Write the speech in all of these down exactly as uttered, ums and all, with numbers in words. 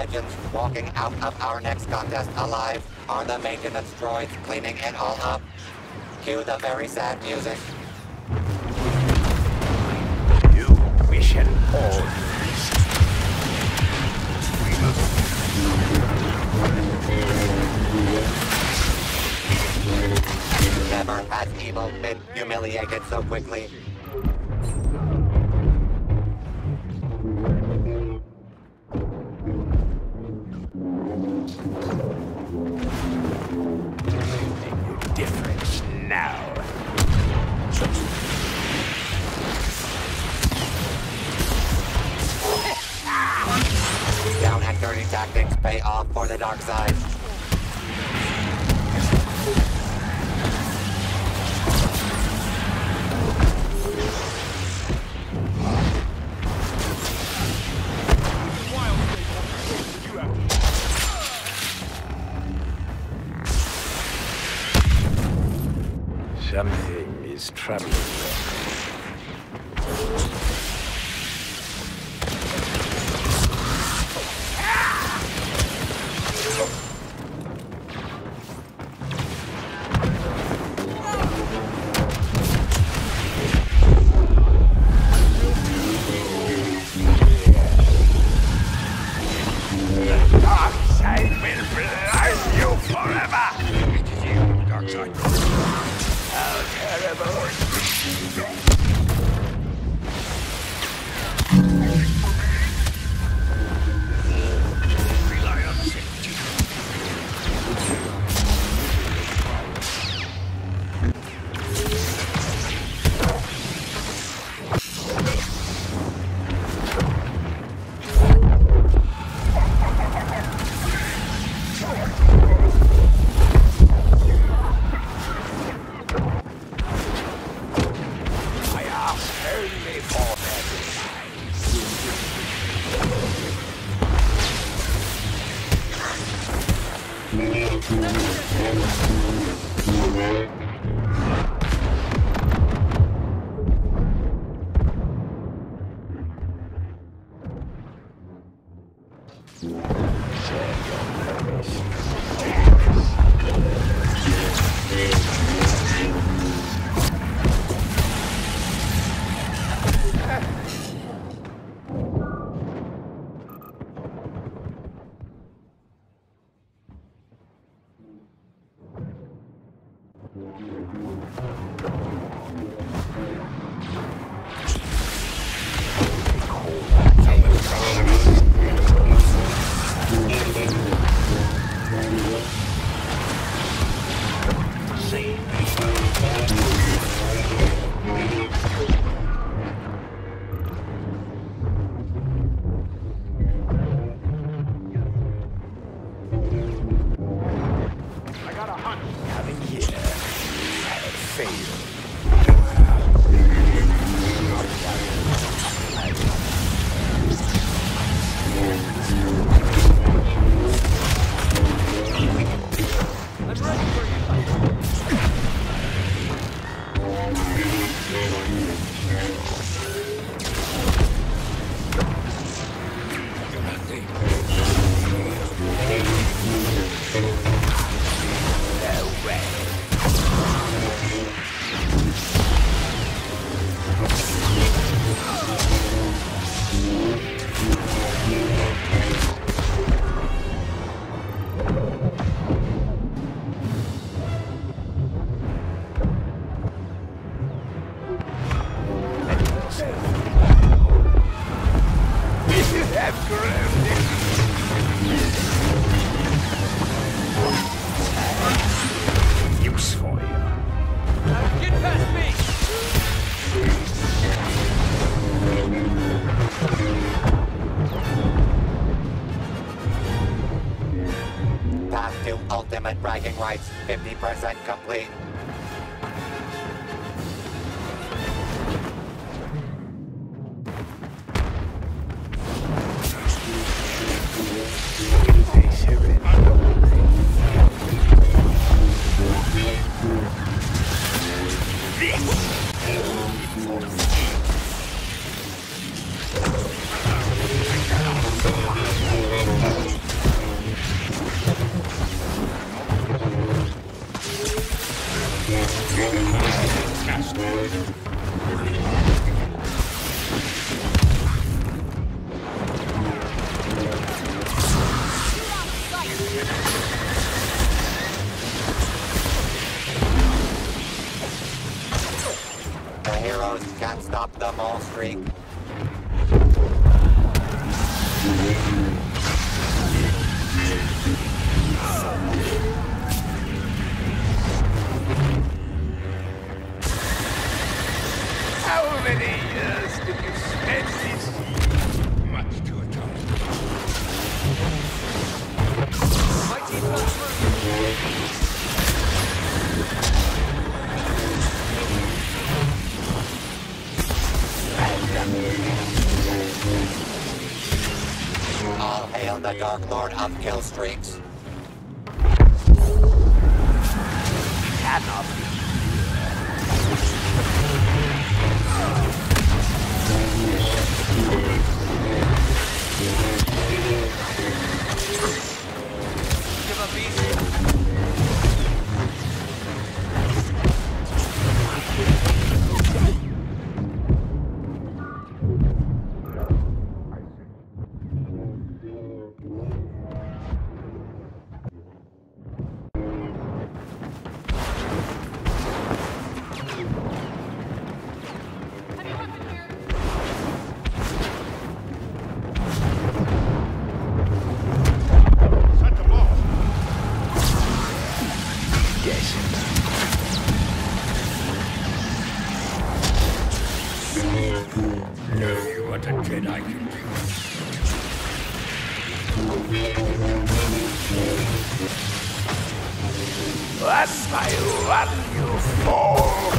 legends walking out of our next contest alive are the maintenance droids cleaning it all up. Cue the very sad music. You wish an all Never has evil been humiliated so quickly. difference now. Down and dirty tactics pay off for the dark side. Something is troubling them. The dark side will blind you forever! It is you, dark side. How terrible! Rely on safety. Path to ultimate bragging rights, fifty percent complete. This streak. How many years did you spend this? Much to atone. My team comes through. All hail the Dark Lord of kill streaks. Cannot be. Give a beast. Know what a Jedi can do. That's my run, you fool!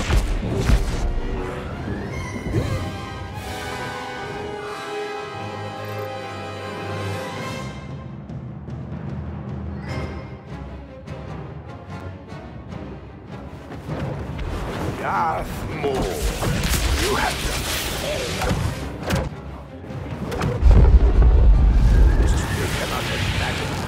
Darth Maul, you have done you cannot imagine.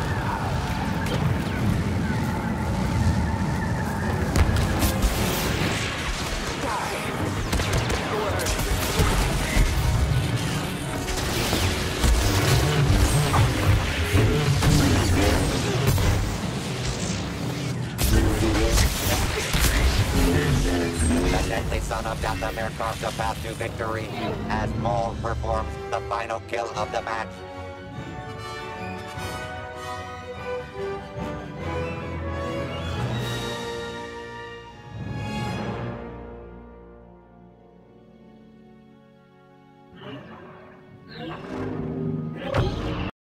The deadly son of Dathomir carves a path to victory as Maul performs the final kill of the match.